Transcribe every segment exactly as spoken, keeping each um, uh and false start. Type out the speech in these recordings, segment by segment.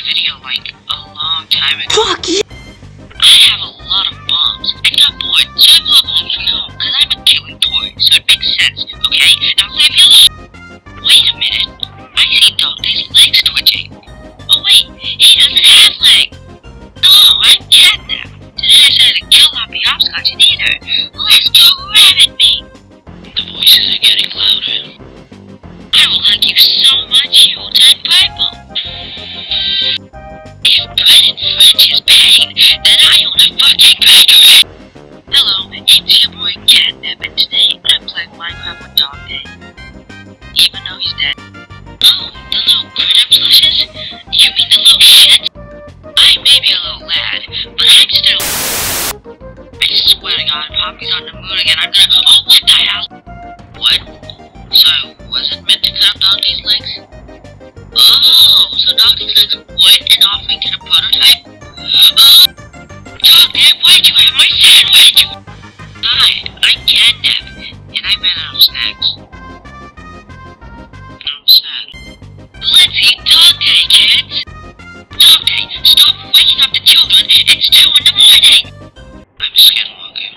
this video like a long time ago. Fuck you! I have a lot of bombs. I got bored, so I blew up all three home, because I'm a kid with toys, so it makes sense, okay? Now leave me alone. Wait a minute. I see Doggy's legs twitching. Oh wait, he doesn't have legs. Hello, I'm Catnap. Today I decided to kill Hoppy Hopscotch and eat her. Let's go rabbit me. The voices are getting louder. I will hug you so much you will turn purple. If Bread and French is pain, then I own a fucking bakery. Hello, it's your boy Catnap, and today I'm playing Minecraft with Dog Day. Even though he's dead. Oh, the little critter plushes? You mean the little shit? I may be a little lad, but I'm still... I swear to God, if Hoppy's on the moon again, I'm gonna... Oh, what the hell? What? So, was it meant to cut off Doggy's legs? Oh, so Doggy's legs weren't an offering to the prototype? Oh, Doggy, why'd you have my sandwich? Hi, I'm Catnap, and I ran out of snacks. I'm sad. Let's eat Dog Day, kids! Dog Day, stop waking up the children, it's two in the morning! I'm Skinwalker.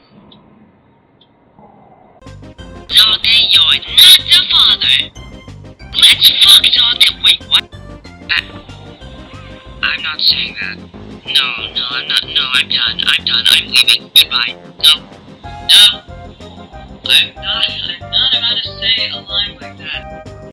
Dog Day, you're not the father! Let's fuck Dog Day, wait, what? I, I'm not saying that. No, no, I'm not, no, I'm done, I'm done, I'm leaving, goodbye. No, no, I'm not, I'm not about to say a line like that.